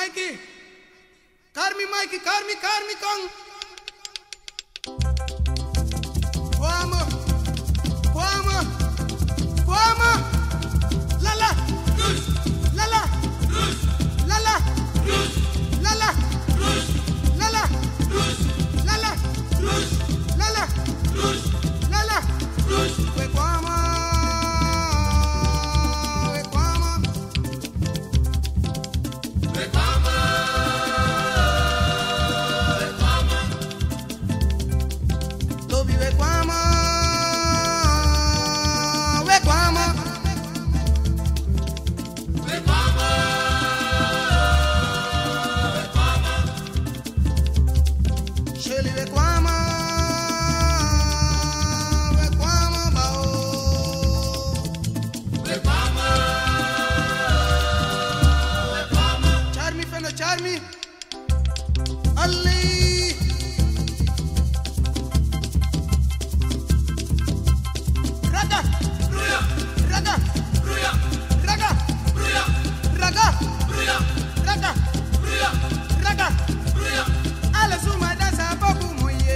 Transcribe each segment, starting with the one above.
Mikey. Carmi, Mikey, Carmi, Kong. Kwama, Kwama, Kwama. Lala, Rush, Lala, Rush, Lala, Rush, Lala, Rush, Lala, Rush, Lala, Rush, Lala, Rush, Lala, Rush. We Kwama, we Kwama, we Kwama, we Kwama. Lobi we Kwama, we Kwama, we Kwama, we Kwama. Shirley we Kwama, we Kwama bao, we Kwama, we Kwama. Charmi fena Charmi, Ali. Raga, Ruya, Raga, Ruya, Raga, Ruya, Raga, Ruya, Raga, Ruya, Raga, Ruya. Ala suma dansa boku moye.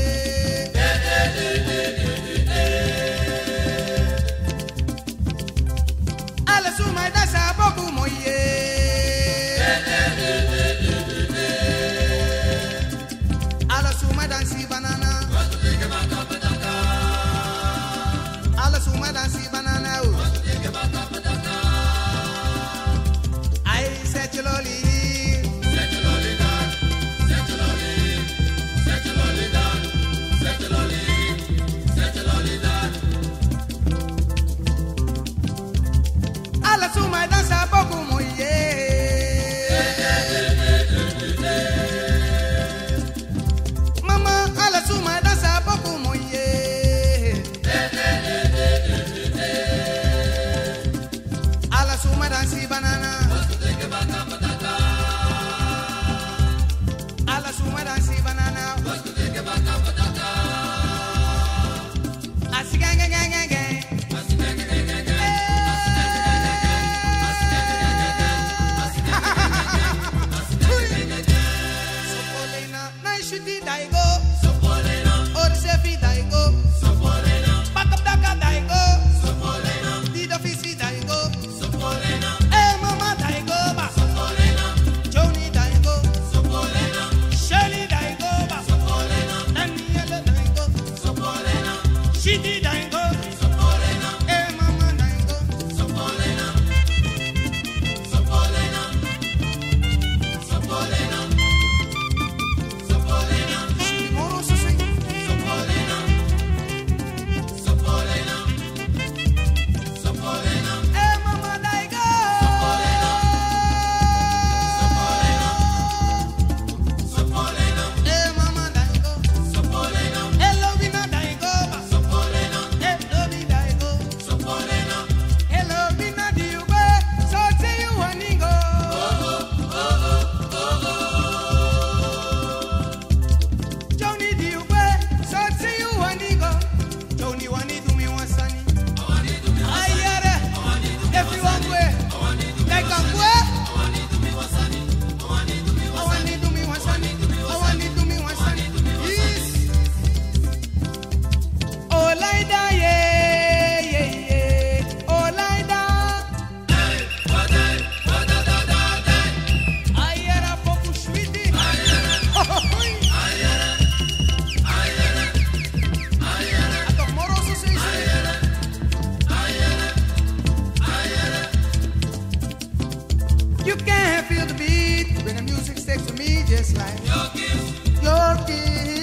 Ala suma dansa boku moye. Ala suma dansi banana. Ala suma dansi banana. Ay secheloli. Ala suma dansa boku moye. Mama ala suma dansa boku moye. Ala suma dansi banana. Ala suma dansi banana. Asigang gang gang gang gang. Sopolina, naishiti daigo. Sopolina, orsefi daigo. Sopolina, bakap daka daigo. Sopolina, didofisi daigo. Sopolina, mama daigo ba. Sopolina, Joni daigo. Sopolina, Shirley daigo ba. Sopolina, Daniela daigo. Sopolina, Shiti daigo. Sopolina, mama daigo. Sopolina, Sopolina, Sopolina, Sopolina, Shimoro Susui. Sopolina, Sopolina, Sopolina, mama daigo. Sopolina, Sopolina, mama daigo. Sopolina, Lovina daigo ba. Sopolina, Lovi daigo. Sopolina, Lovina diube. So say you waningo. Joni diube. So say you waningo. Joni wani dumi wansani. Ayere. Everyone we. Like a we. Awani dumi wansani. Awani dumi wansani. Yes. Olaida yeah yeah yeah. Olaida. Ayera poku shwiti. Atok moroso se isi. You can feel the beat when the music sticks to me just like your kiss.